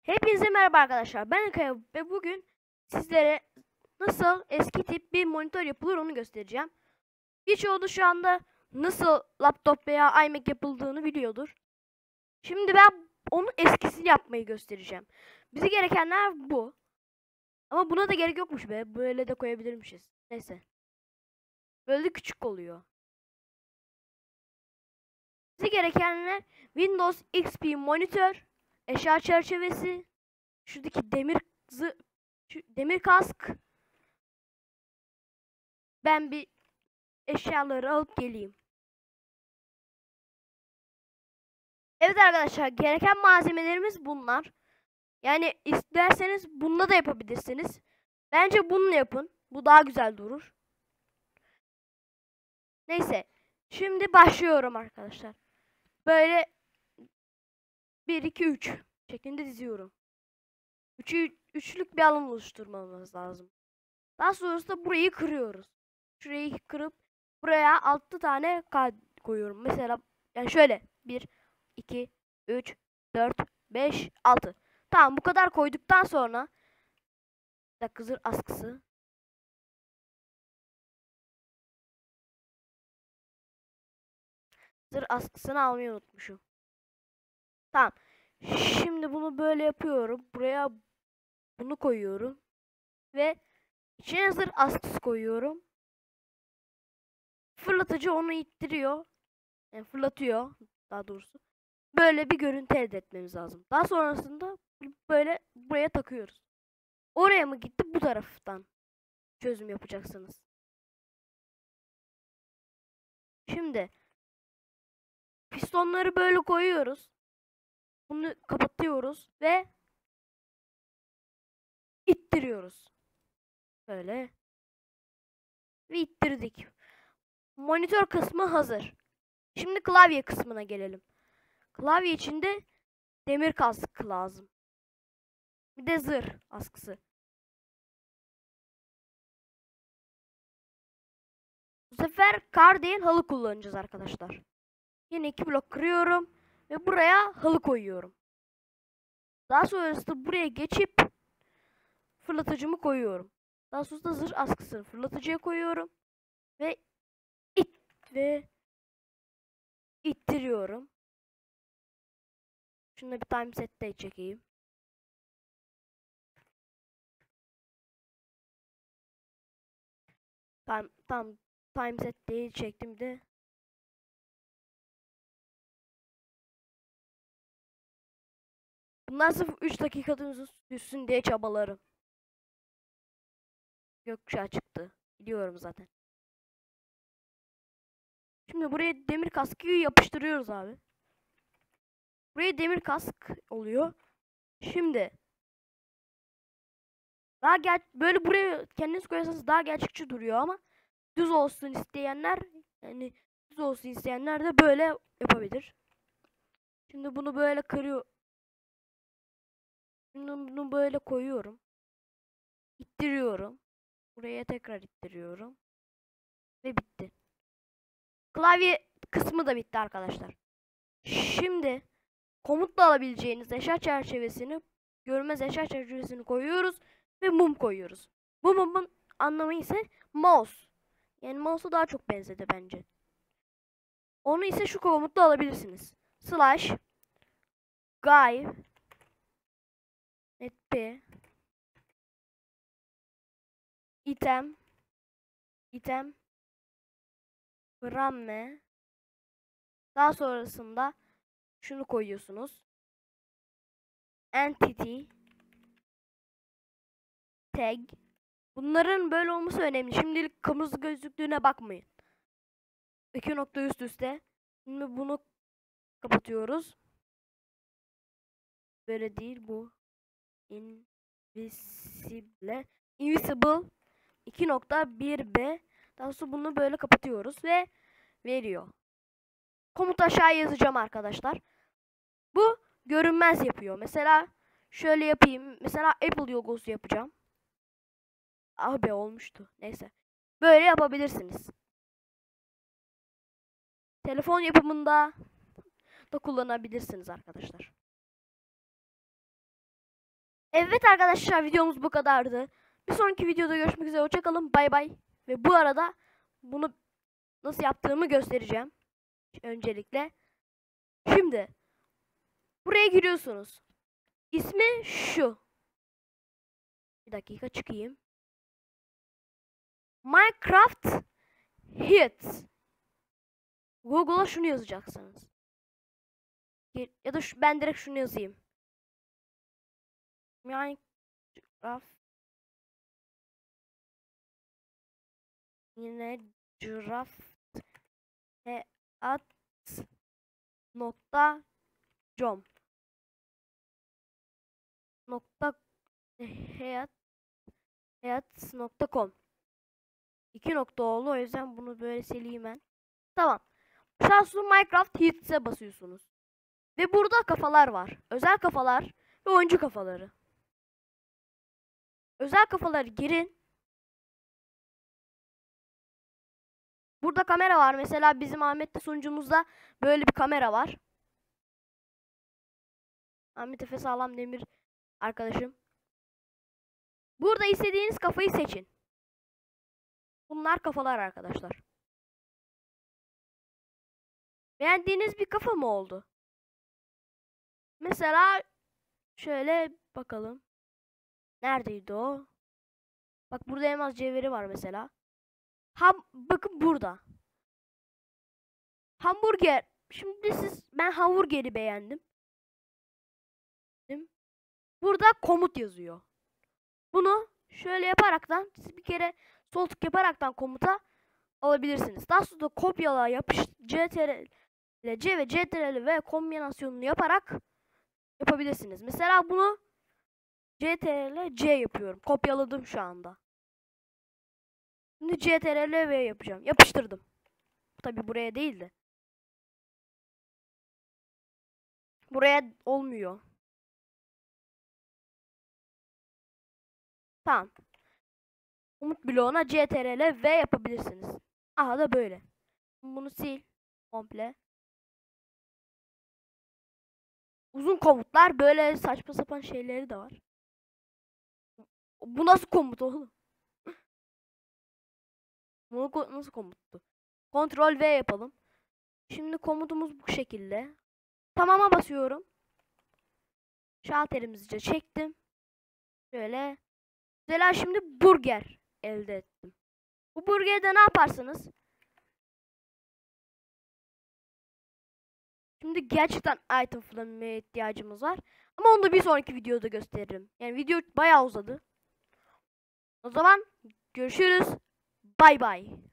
Hepinize merhaba arkadaşlar. Ben Kaya ve bugün sizlere nasıl eski tip bir monitör yapılır onu göstereceğim. Birçoğu da şu anda nasıl laptop veya iMac yapıldığını biliyordur. Şimdi ben onun eskisini yapmayı göstereceğim. Bize gerekenler bu. Ama buna da gerek yokmuş be. Böyle de koyabilirmişiz. Neyse. Böyle de küçük oluyor. Bize gerekenler Windows XP monitör, eşya çerçevesi, şuradaki demir kask. Ben bir eşyaları alıp geleyim. Evet arkadaşlar, gereken malzemelerimiz bunlar. Yani isterseniz bununla da yapabilirsiniz. Bence bununla yapın. Bu daha güzel durur. Neyse. Şimdi başlıyorum arkadaşlar. Böyle 1 2 3 şeklinde diziyorum. Üçlük bir alan oluşturmamız lazım. Daha sonrasında burayı kırıyoruz. Şurayı kırıp buraya 6 tane koyuyorum. Mesela yani şöyle 1 2 3 4 5 6. Tamam, bu kadar koyduktan sonra bir dakika, zırh askısı. Zırh askısını almayı unutmuşum. Tamam. Şimdi bunu böyle yapıyorum. Buraya bunu koyuyorum. Ve içine zırh askısı koyuyorum. Fırlatıcı onu ittiriyor. Yani fırlatıyor daha doğrusu. Böyle bir görüntü elde etmemiz lazım. Daha sonrasında böyle buraya takıyoruz. Oraya mı gitti, bu taraftan çözüm yapacaksınız. Şimdi pistonları böyle koyuyoruz. Bunu kapatıyoruz ve ittiriyoruz. Böyle. Ve ittirdik. Monitör kısmı hazır. Şimdi klavye kısmına gelelim. Klavye içinde demir kask lazım. Bir de zırh askısı. Bu sefer kar değil, halı kullanacağız arkadaşlar. Yine 2 blok kırıyorum ve buraya halı koyuyorum. Daha sonrasında buraya geçip fırlatıcımı koyuyorum. Daha sonrasında zırh askısını fırlatıcıya koyuyorum ve ve ittiriyorum. Şunu bir time set'te çekeyim. Tam time set değil, çektim de. Bunlar sırf 3 dakikanızı sürsün diye çabalarım. Gökkuşağı çıktı. Biliyorum zaten. Şimdi buraya demir kaskı yapıştırıyoruz abi. Buraya demir kask oluyor. Şimdi böyle buraya kendiniz koyarsanız daha gerçekçi duruyor ama düz olsun isteyenler, yani düz olsun isteyenler de böyle yapabilir. Şimdi bunu böyle kırıyor. Şimdi bunu böyle koyuyorum. İttiriyorum. Buraya tekrar ittiriyorum. Ve bitti. Klavye kısmı da bitti arkadaşlar. Şimdi komutla alabileceğiniz eşya çerçevesini, görünmez eşya çerçevesini koyuyoruz ve mum koyuyoruz. Bu mumun anlamı ise mouse. Yani mouse'a daha çok benzedi bence. Onu ise şu komutla alabilirsiniz. Slash guy p item ramme. Daha sonrasında şunu koyuyorsunuz. Entity tag. Bunların böyle olması önemli. Şimdilik kırmızı gözüktüğüne bakmayın. 2 nokta üst üste. Şimdi bunu kapatıyoruz. Böyle değil bu. Invisible 2.1b. Daha sonra bunu böyle kapatıyoruz ve veriyor. Komut aşağı yazacağım arkadaşlar. Bu görünmez yapıyor. Mesela şöyle yapayım. Mesela Apple logosu yapacağım. Ah be, olmuştu. Neyse. Böyle yapabilirsiniz. Telefon yapımında da kullanabilirsiniz arkadaşlar. Evet arkadaşlar, videomuz bu kadardı. Bir sonraki videoda görüşmek üzere. Hoşça kalın. Bay bay. Ve bu arada bunu nasıl yaptığımı göstereceğim. Öncelikle. Şimdi buraya giriyorsunuz. İsmi şu. Bir dakika çıkayım. Minecraft Hits. Google'a şunu yazacaksınız. Ya da ben direkt şunu yazayım. Minecraft yine giraffe at nokta com nokta hayat.com 2 nokta oldu, o yüzden bunu böyle sileyim ben. Tamam. Şu an Minecraft Hits'e basıyorsunuz. Ve burada kafalar var. Özel kafalar ve oyuncu kafaları. Özel kafaları girin. Burada kamera var. Mesela bizim Ahmet'te sunucumuzda böyle bir kamera var. Ahmet Efe Sağlam Demir arkadaşım. Burada istediğiniz kafayı seçin. Bunlar kafalar arkadaşlar. Beğendiğiniz bir kafa mı oldu? Mesela şöyle bakalım. Neredeydi o? Bak burada elmas cevheri var mesela. Bakın burada. Hamburger. Şimdi ben hamburgeri beğendim. Burada komut yazıyor. Bunu şöyle yaparaktan siz bir kere sol tık yaparaktan komuta alabilirsiniz. Daha sonra kopyala yapış CTRL C ve CTRL V kombinasyonunu yaparak yapabilirsiniz. Mesela bunu CTRL C yapıyorum. Kopyaladım şu anda. Şimdi CTRL V yapacağım. Yapıştırdım. Tabi buraya değil de. Buraya olmuyor. Tamam. Umut bloğuna CTRL V yapabilirsiniz. Aha da böyle. Bunu sil komple. Uzun komutlar, böyle saçma sapan şeyleri de var. Bu nasıl komut oğlum? Bu nasıl komuttu? Ctrl V yapalım. Şimdi komutumuz bu şekilde. Tamam'a basıyorum. Şalterimizi çektim. Şöyle. Mesela şimdi burger elde ettim. Bu burgerde ne yaparsınız? Şimdi gerçekten item flame'e ihtiyacımız var. Ama onu da bir sonraki videoda gösteririm. Yani video bayağı uzadı. O zaman görüşürüz. Bay bay.